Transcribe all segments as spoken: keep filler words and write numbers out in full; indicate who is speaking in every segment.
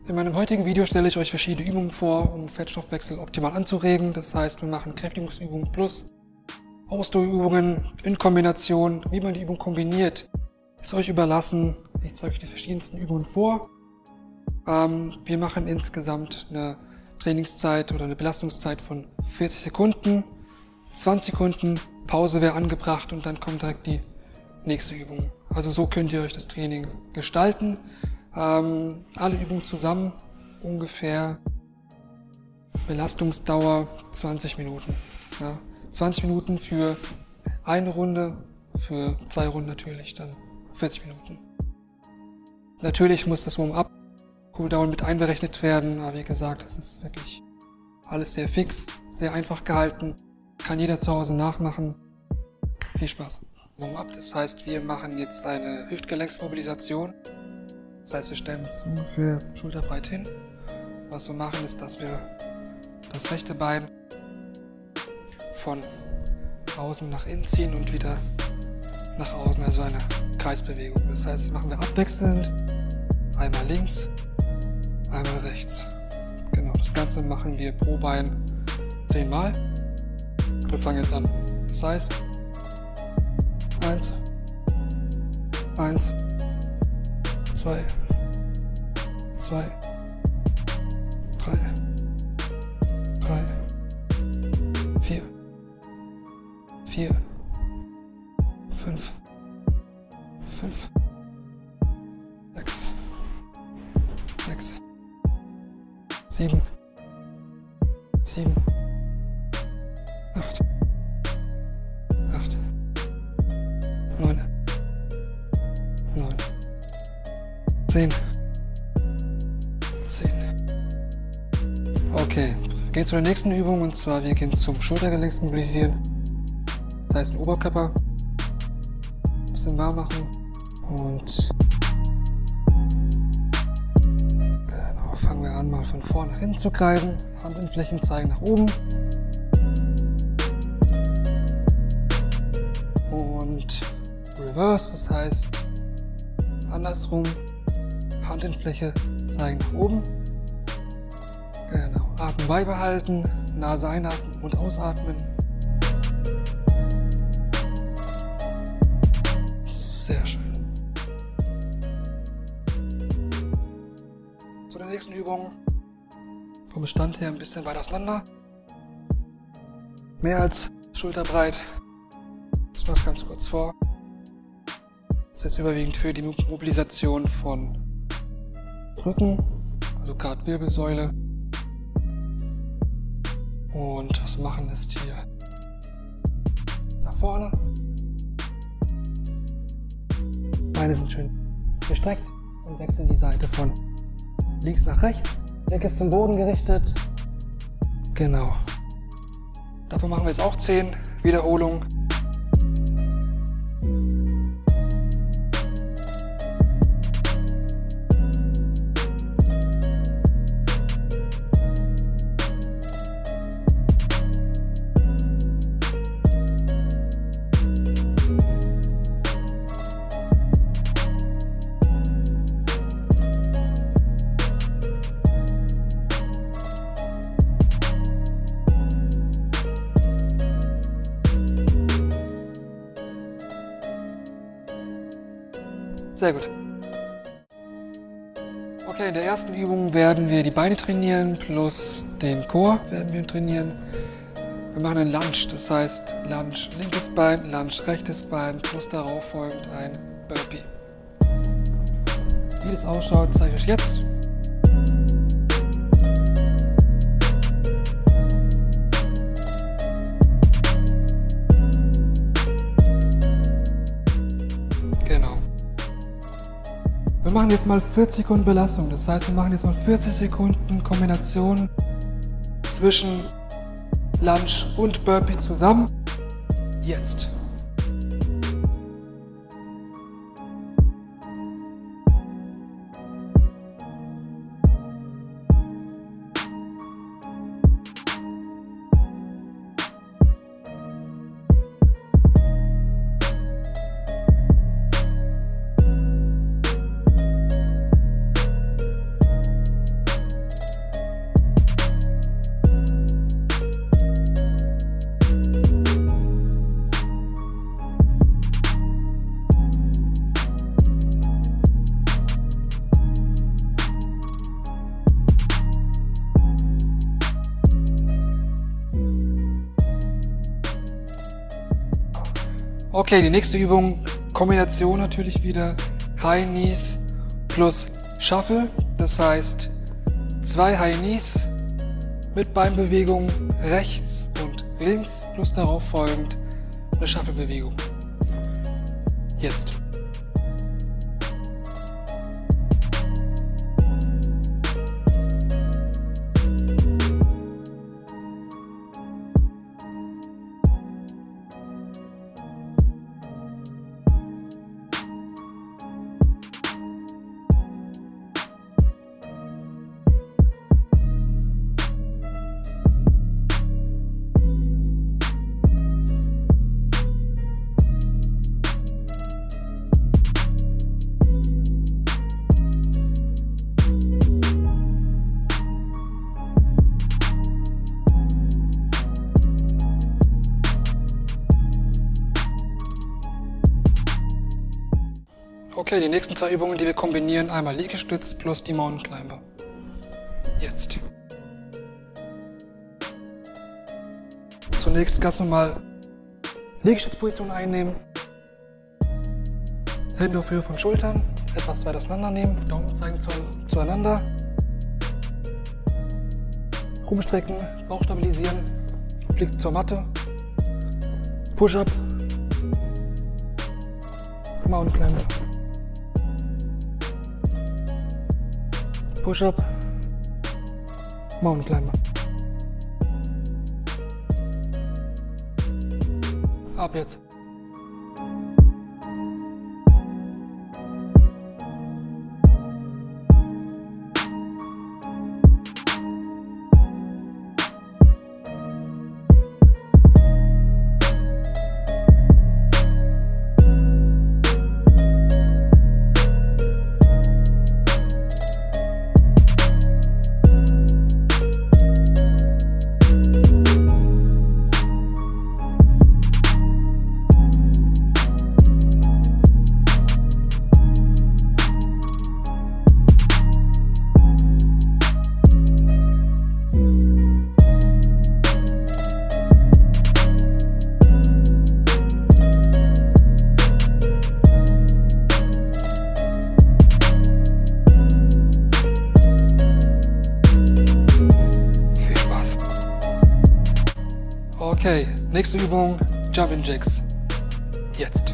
Speaker 1: In meinem heutigen Video stelle ich euch verschiedene Übungen vor, um Fettstoffwechsel optimal anzuregen. Das heißt, wir machen Kräftigungsübungen plus Ausdauerübungen in Kombination. Wie man die Übung kombiniert, ist euch überlassen. Ich zeige euch die verschiedensten Übungen vor. Ähm, wir machen insgesamt eine Trainingszeit oder eine Belastungszeit von vierzig Sekunden. zwanzig Sekunden Pause wäre angebracht und dann kommt direkt die nächste Übung. Also so könnt ihr euch das Training gestalten. Ähm, alle Übungen zusammen ungefähr Belastungsdauer zwanzig Minuten. Ja. zwanzig Minuten für eine Runde, für zwei Runden natürlich dann vierzig Minuten. Natürlich muss das Warm-up Cooldown mit einberechnet werden, aber wie gesagt, das ist wirklich alles sehr fix, sehr einfach gehalten, kann jeder zu Hause nachmachen. Viel Spaß. Warm-up, das heißt, wir machen jetzt eine Hüftgelenksmobilisation. Das heißt, wir stellen uns ungefähr schulterbreit hin. Was wir machen, ist, dass wir das rechte Bein von außen nach innen ziehen und wieder nach außen, also eine Kreisbewegung. Das heißt, das machen wir abwechselnd. Einmal links, einmal rechts. Genau, das Ganze machen wir pro Bein zehn Mal. Wir fangen jetzt an. Das heißt, eins, eins, zwei, zwei, drei, drei, vier, vier, fünf, fünf, sechs, sechs, sieben, sieben, acht, acht, neun, neun, zehn, zehn. Okay, wir gehen zu der nächsten Übung und zwar wir gehen zum Schultergelenksmobilisieren. Das heißt, den Oberkörper ein bisschen warm machen und genau, fangen wir an, mal von vorne nach hinten zu kreisen. Handinnenflächen zeigen nach oben. Und Reverse, das heißt andersrum. Handinnenfläche zeigen nach oben. Genau. Atem beibehalten, Nase einatmen und ausatmen. Sehr schön. Zu der nächsten Übung. Vom Stand her ein bisschen weit auseinander. Mehr als schulterbreit. Ich mache es ganz kurz vor. Das ist jetzt überwiegend für die Mobilisation von Rücken, also gerade Wirbelsäule. Und was wir machen ist hier nach vorne. Beine sind schön gestreckt und wechseln die Seite von links nach rechts. Blick ist zum Boden gerichtet. Genau. Dafür machen wir jetzt auch zehn Wiederholungen. Sehr gut. Okay, in der ersten Übung werden wir die Beine trainieren plus den Core werden wir trainieren. Wir machen einen Lunge, das heißt Lunge linkes Bein, Lunge rechtes Bein plus darauf folgend ein Burpee. Wie das ausschaut, zeige ich euch jetzt. Wir machen jetzt mal vierzig Sekunden Belastung, das heißt, wir machen jetzt mal vierzig Sekunden Kombination zwischen Lunge und Burpee zusammen. Jetzt. Okay, die nächste Übung, Kombination natürlich wieder High Knees plus Shuffle. Das heißt, zwei High Knees mit Beinbewegung rechts und links plus darauf folgend eine Shuffle-Bewegung. Jetzt. Okay, die nächsten zwei Übungen, die wir kombinieren, einmal Liegestütz plus die Mountain Climber. Jetzt. Zunächst ganz normal Liegestützposition einnehmen. Hände auf Höhe von Schultern, etwas weit auseinandernehmen, Daumen zeigen zu, zueinander. Rumstrecken, Bauch stabilisieren, Blick zur Matte. Push-Up, Mountain Climber. Push-Up, Mountain Climber. Ab jetzt. Okay, nächste Übung, Jumping Jacks. Jetzt.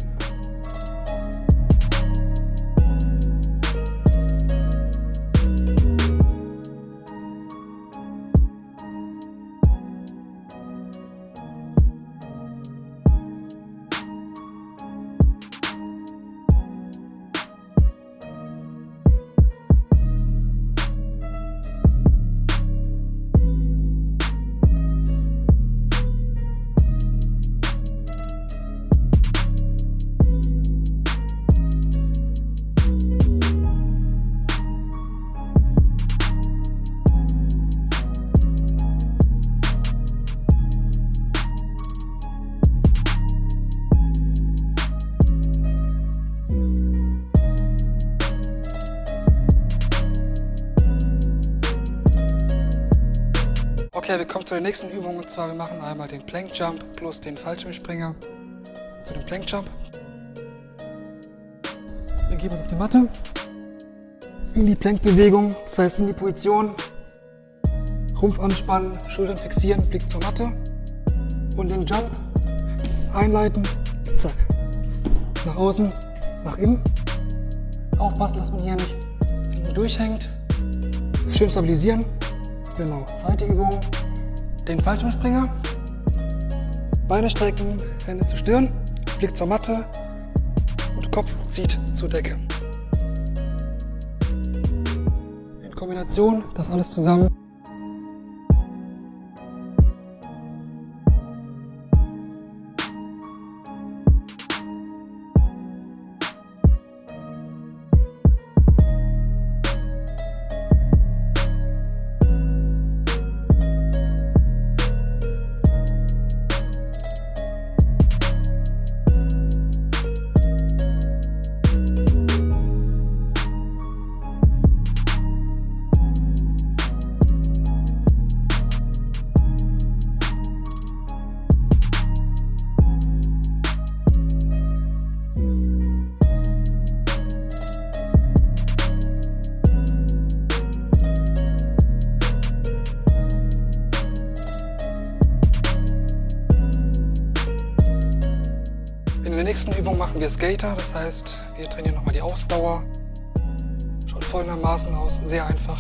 Speaker 1: Okay, wir kommen zu der nächsten Übung und zwar wir machen einmal den Plank Jump plus den Fallschirmspringer. Zu dem Plank Jump. Wir geben uns auf die Matte, in die Plank-Bewegung, das heißt in die Position, Rumpf anspannen, Schultern fixieren, Blick zur Matte und den Jump einleiten, zack, nach außen, nach innen. Aufpassen, dass man hier nicht hinten durchhängt, schön stabilisieren. Genau, zweite Übung, den Fallschirmspringer, Beine strecken, Hände zur Stirn, Blick zur Matte und Kopf zieht zur Decke. In Kombination, das alles zusammen. nächsten Übung machen wir Skater, das heißt, wir trainieren nochmal die Ausdauer. Schaut folgendermaßen aus, sehr einfach.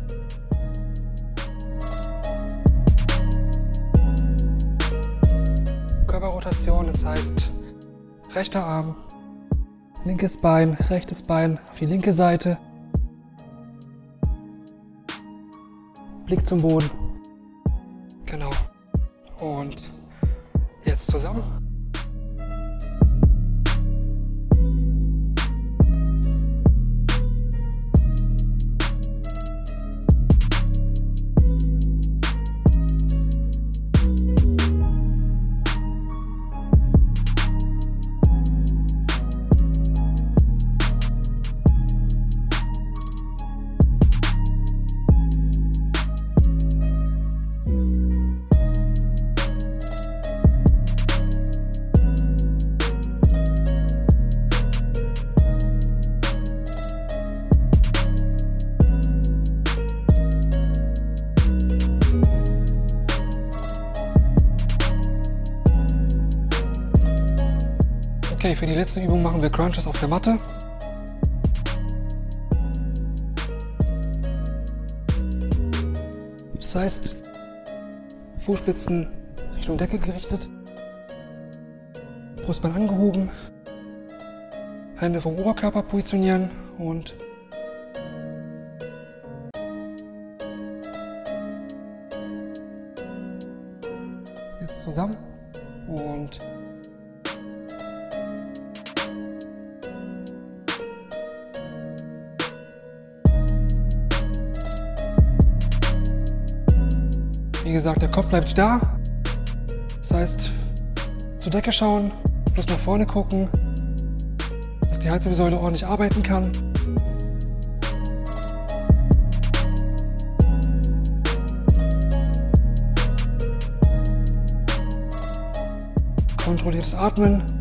Speaker 1: Körperrotation, das heißt, rechter Arm, linkes Bein, rechtes Bein auf die linke Seite. Blick zum Boden. Genau. Und jetzt zusammen. Okay, für die letzte Übung machen wir Crunches auf der Matte. Das heißt, Fußspitzen Richtung Decke gerichtet, Brustbein angehoben, Hände vom Oberkörper positionieren und jetzt zusammen und wie gesagt, der Kopf bleibt da. Das heißt, zur Decke schauen, bloß nach vorne gucken, dass die Halswirbelsäule ordentlich arbeiten kann. Kontrolliertes Atmen.